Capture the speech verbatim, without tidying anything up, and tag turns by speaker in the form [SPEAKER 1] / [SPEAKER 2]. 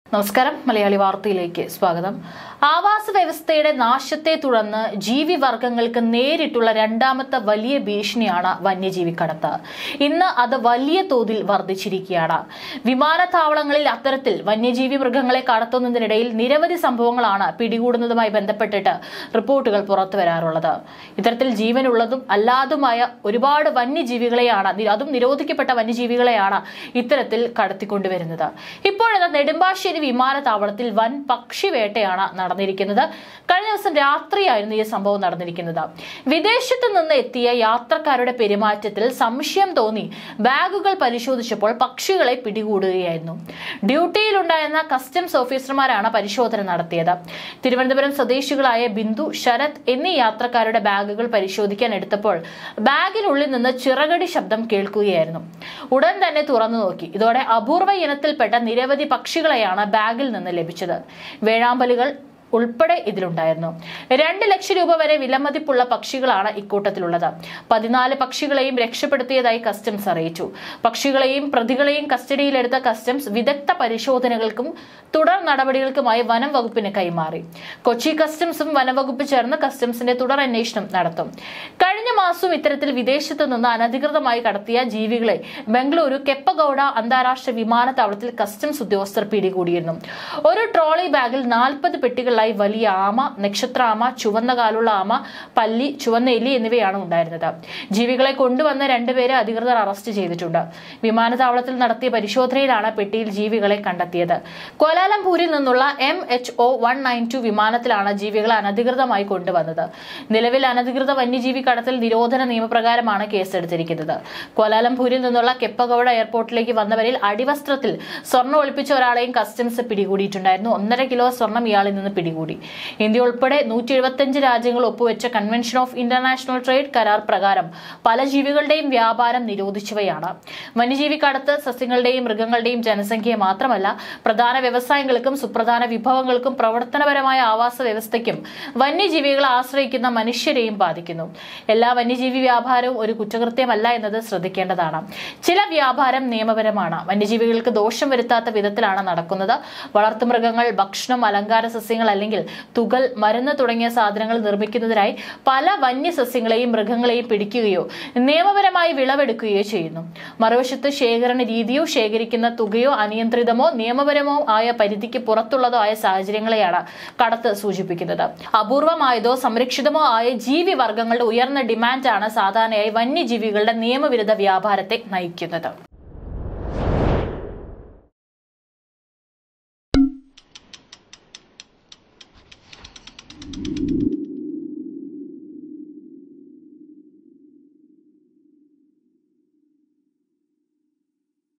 [SPEAKER 1] നമസ്കാരം മലയാളി വാർത്തയിലേക്ക് സ്വാഗതം. ആവാസ വ്യവസ്ഥയുടെ നാശത്തെ തുടർന്ന് ജീവിവർഗങ്ങൾക്ക് നേരിട്ടുള്ള രണ്ടാമത്തെ വലിയ ഭീഷണിയാണ് വന്യജീവി കടത്ത്. ഇന്ന് അത് വലിയ തോതിൽ വർദ്ധിച്ചിരിക്കുകയാണ്. വിമാനത്താവളങ്ങളിൽ അത്തരത്തിൽ വന്യജീവി മൃഗങ്ങളെ കടത്തുന്നതിനിടയിൽ നിരവധി സംഭവങ്ങളാണ് പിടികൂടുന്നതുമായി ബന്ധപ്പെട്ടിട്ട് റിപ്പോർട്ടുകൾ പുറത്തു വരാറുള്ളത്. ഇത്തരത്തിൽ ജീവനുള്ളതും അല്ലാതുമായ ഒരുപാട് വന്യജീവികളെയാണ്, അതും നിരോധിക്കപ്പെട്ട വന്യജീവികളെയാണ് ഇത്തരത്തിൽ കടത്തിക്കൊണ്ടുവരുന്നത്. ഇപ്പോഴത്തെ നെടുമ്പാശ്ശേരി വിമാനത്താവളത്തിൽ വൻ പക്ഷിവേട്ടയാണ് നടന്നിരിക്കുന്നത്. കഴിഞ്ഞ ദിവസം രാത്രിയായിരുന്നു ഈ സംഭവം നടന്നിരിക്കുന്നത്. വിദേശത്ത് നിന്ന് എത്തിയ യാത്രക്കാരുടെ പെരുമാറ്റത്തിൽ സംശയം തോന്നി ബാഗുകൾ പരിശോധിച്ചപ്പോൾ പക്ഷികളെ പിടികൂടുകയായിരുന്നു. ഡ്യൂട്ടിയിലുണ്ടായിരുന്ന കസ്റ്റംസ് ഓഫീസർമാരാണ് പരിശോധന നടത്തിയത്. തിരുവനന്തപുരം സ്വദേശികളായ ബിന്ദു, ശരത് എന്നീ യാത്രക്കാരുടെ ബാഗുകൾ പരിശോധിക്കാൻ എടുത്തപ്പോൾ ബാഗിനുള്ളിൽ നിന്ന് ചിറകടി ശബ്ദം കേൾക്കുകയായിരുന്നു. ഉടൻ തന്നെ തുറന്നു നോക്കി. ഇതോടെ അപൂർവ ഇനത്തിൽപ്പെട്ട നിരവധി പക്ഷികളെയാണ് ബാഗിൽ നിന്ന് ലഭിച്ചത്. വേഴാമ്പലുകൾ ഉൾപ്പെടെ ഇതിലുണ്ടായിരുന്നു. രണ്ട് ലക്ഷം രൂപ വരെ വിലമതിപ്പുള്ള പക്ഷികളാണ് ഇക്കൂട്ടത്തിലുള്ളത്. പതിനാല് പക്ഷികളെയും രക്ഷപ്പെടുത്തിയതായി കസ്റ്റംസ് അറിയിച്ചു. പക്ഷികളെയും പ്രതികളെയും കസ്റ്റഡിയിലെടുത്ത കസ്റ്റംസ് വിദഗ്ധ പരിശോധനകൾക്കും തുടർ നടപടികൾക്കുമായി വനം വകുപ്പിന് കൈമാറി. കൊച്ചി കസ്റ്റംസും വനംവകുപ്പ് ചേർന്ന് കസ്റ്റംസിന്റെ തുടർ അന്വേഷണം നടത്തും. കഴിഞ്ഞ മാസവും ഇത്തരത്തിൽ വിദേശത്ത് നിന്ന് അനധികൃതമായി കടത്തിയ ജീവികളെ ബംഗളൂരു കെപ്പഗൌഡ അന്താരാഷ്ട്ര വിമാനത്താവളത്തിൽ കസ്റ്റംസ് ഉദ്യോഗസ്ഥർ പിടികൂടിയിരുന്നു. ഒരു ട്രോളി ബാഗിൽ നാൽപ്പത് പെട്ടികൾ വലിയ ആമ, നക്ഷത്ര ആമ, ചുവന്ന കാലുള്ള ആമ, പല്ലി, ചുവന്ന എലി എന്നിവയാണ് ഉണ്ടായിരുന്നത്. ജീവികളെ കൊണ്ടുവന്ന രണ്ടുപേരെ അധികൃതർ അറസ്റ്റ് ചെയ്തിട്ടുണ്ട്. വിമാനത്താവളത്തിൽ നടത്തിയ പരിശോധനയിലാണ് പെട്ടിയിൽ ജീവികളെ കണ്ടെത്തിയത്. കോലാലംപൂരിൽ നിന്നുള്ള M H O one nine two വിമാനത്തിലാണ് ജീവികളെ അനധികൃതമായി കൊണ്ടുവന്നത്. നിലവിൽ അനധികൃത വന്യജീവി കടത്തൽ നിരോധന നിയമപ്രകാരമാണ് കേസെടുത്തിരിക്കുന്നത്. കോലാലംപൂരിൽ നിന്നുള്ള കെപ്പഗൌഡ എയർപോർട്ടിലേക്ക് വന്നവരിൽ അടിവസ്ത്രത്തിൽ സ്വർണ്ണം ഒളിപ്പിച്ച ഒരാളെയും കസ്റ്റംസ് പിടികൂടിയിട്ടുണ്ടായിരുന്നു. ഒന്നര കിലോ സ്വർണ്ണം ഇയാളിൽ നിന്ന് പിടികൂടി. ഇന്ത്യ ഉൾപ്പെടെ നൂറ്റി എഴുപത്തിയഞ്ച് രാജ്യങ്ങൾ ഒപ്പുവെച്ച കൺവെൻഷൻ ഓഫ് ഇന്റർനാഷണൽ ട്രേഡ് കരാർ പ്രകാരം പല ജീവികളുടെയും വ്യാപാരം നിരോധിച്ചവയാണ്. വന്യജീവി കടത്ത് സസ്യങ്ങളുടെയും മൃഗങ്ങളുടെയും ജനസംഖ്യയെ മാത്രമല്ല, പ്രധാന വ്യവസായങ്ങൾക്കും സുപ്രധാന വിഭവങ്ങൾക്കും പ്രവർത്തനപരമായ ആവാസ വ്യവസ്ഥയ്ക്കും വന്യജീവികളെ ആശ്രയിക്കുന്ന മനുഷ്യരെയും ബാധിക്കുന്നു. എല്ലാ വന്യജീവി വ്യാപാരവും ഒരു കുറ്റകൃത്യമല്ല എന്നത് ശ്രദ്ധിക്കേണ്ടതാണ്. ചില വ്യാപാരം നിയമപരമാണ്. വന്യജീവികൾക്ക് ദോഷം വരുത്താത്ത വിധത്തിലാണ് നടക്കുന്നത്. വളർത്തുമൃഗങ്ങൾ, ഭക്ഷണം, അലങ്കാര സസ്യങ്ങൾ അല്ലെങ്കിൽ തുകൽ, മരുന്ന് തുടങ്ങിയ സാധനങ്ങൾ നിർമ്മിക്കുന്നതിനായി പല വന്യസസ്യങ്ങളെയും മൃഗങ്ങളെയും പിടിക്കുകയോ നിയമപരമായി വിളവെടുക്കുകയോ ചെയ്യുന്നു. മറുവശത്ത് ശേഖരണ രീതിയോ ശേഖരിക്കുന്ന തുകയോ അനിയന്ത്രിതമോ നിയമപരമോ ആയ പരിധിക്ക് പുറത്തുള്ളതോ ആയ സാഹചര്യങ്ങളെയാണ് കടത്ത് സൂചിപ്പിക്കുന്നത്. അപൂർവമായതോ സംരക്ഷിതമോ ആയ ജീവിവർഗങ്ങളുടെ ഉയർന്ന ഡിമാൻഡാണ് സാധാരണയായി വന്യജീവികളുടെ നിയമവിരുദ്ധ വ്യാപാരത്തെ നയിക്കുന്നത്.